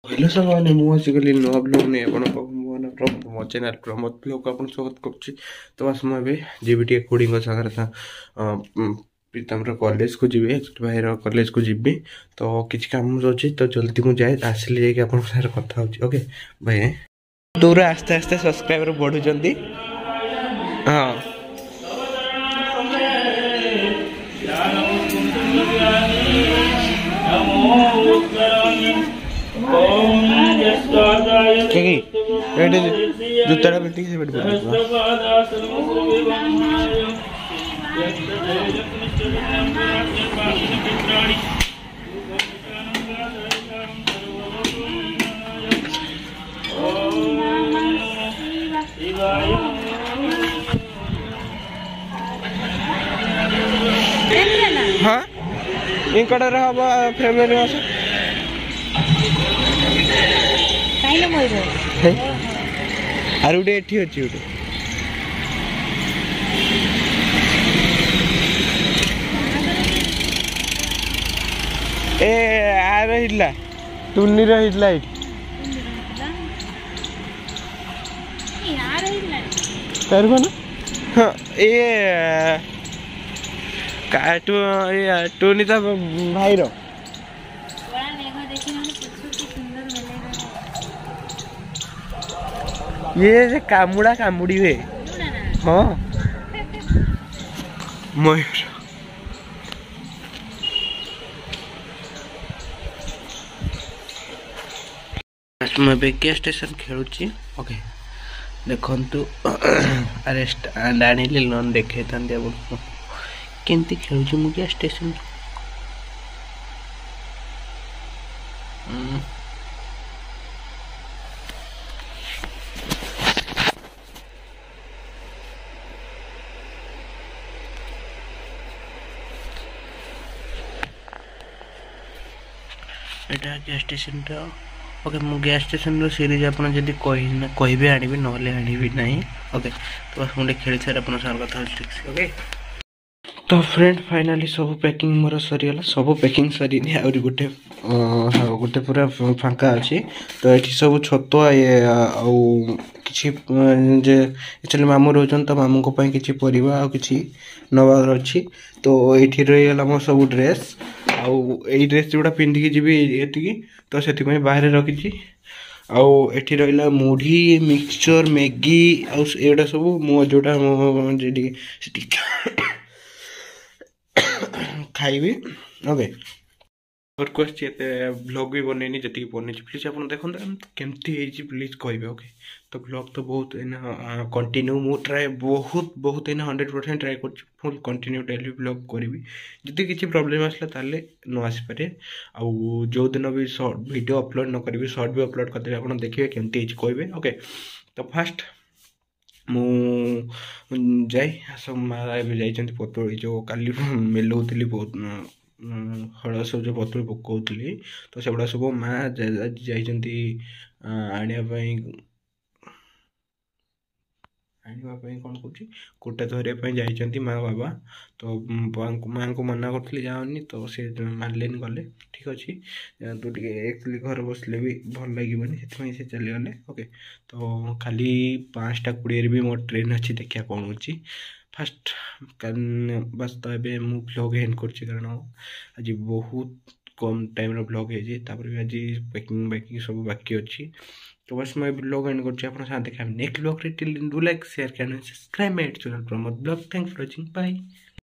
Hello साଙ୍ଗମାନେ ମୁଁ ଆସିଗଲି ନୂଆ blog ନେଇ ଆପଣଙ୍କ ମୋ ଚ୍ୟାନେଲ୍ ପ୍ରମୋଦ ବ୍ଲଗ୍ ଆପଣ ସ୍ୱାଗତ କରୁଛି। ତ ବାସ୍ ମୁଁ ଏବେ ଯିବି ଟିକେ ଖୁଡ଼ିଙ୍କ ସାଙ୍ଗରେ ପ୍ରୀତମର କଲେଜକୁ ଯିବି, ଭାଇର କଲେଜକୁ ଯିବି। ତ କିଛି କାମ ଅଛି ତ ଜଲ୍ଦି ମୁଁ ଯାଏ, ଆସିଲେ ଯାଇକି ଆପଣଙ୍କ ସାଙ୍ଗରେ କଥା ହେଉଛି। ଓକେ ଭାଇ, ଦୂର ଆସ୍ତେ ଆସ୍ତେ ସବସ୍କ୍ରାଇବର ବଢ଼ୁଛନ୍ତି। ହଁ ଏଇଠି ଜୁତାଟା ପିନ୍ଧିକି ସେ ପଡ଼ିବ। हाँ इंकटर हम फैमिली आस आर गोटे एठी अच्छी गोटे ए आर हिला टुन्नी हिला ये तार ना हाँ ये टूनी तो भाई रो ये कामुड़ा कामुड़ी हुए। हाँ मयूर मैं के स्टेशन खेलुची। ओके देखु अरेस्ट आनी लोन देखे केमती खेलुची मु गैस स्टेशन एटा गैस स्टेशन टा। ओके मु गैस स्टेशन रो सीरीज आपन जदी कहबे आनिबी नले आनिबी नहीं। ओके तो बस मुझे खेल सारे अपन सार कथा ठीक से। ओके तो फ्रेंड फाइनाली सब पैकिंग मोर सरीगला, सब पैकिंग सरी आउरी गोटे गोटे पूरा फांका अच्छी। तो ये सब छतुआ ये आउ किछि जे एक्चुअली मामू रोजन तो मामू को पई किछि परिबा आ किछि नवार अच्छी। तो एठी रहीगला मो सब ड्रेस आउ एई ड्रेस जोड़ा पिंधिकी जीवी एतिकी। तो से बाहर रखी आउ एठी रहिला मुढ़ी मिक्सचर मैगी आउ एटा सब मो जोटा खाइबी। ओके और क्वेश्चन ब्लॉग भी बनैनी जी बन प्लीज आप देखो केमती प्लीज कहे। ओके तो ब्लॉग तो बहुत कंटिन्यू मु ट्राए बहुत बहुत 100% ट्राए कर फुल कंटिन्यू डेली ब्लॉग करी जी किसी प्रॉब्लम आसला ताले न आसपे आउ जो दिन भी शॉर्ट वीडियो अपलोड न करी शॉर्ट भी अपलोड करदेवी आप देखिए केमती कहे। ओके तो फास्ट मु जाए सब माँ ए पतुआ जो काली मेलौली बहुत हल सब जो पतुआ पकाउली तो से गुड़ा सब माँ जाइंट आने कौन कौन कोटा धरने जाइंट माँ बाबा। तो माँ को मना करी जाओनी तो सी मानलेन गले ठीक अच्छे तू टे घर बसले भी भल लगे से चलीगले। ओके तो खाली 5:20 भी मोर ट्रेन अच्छी देखिया कौन हो फास्ट बस। तो ये मुझे ब्लॉग एंड कर आज बहुत कम टाइम ब्लॉग है भी आज पैकिंग बैकिंग सब बाकी अच्छी। तो बस मैं ब्लॉग एंड कर देखा next blog till do like share can subscribe my channel Pramod blog. Thanks for watching bye.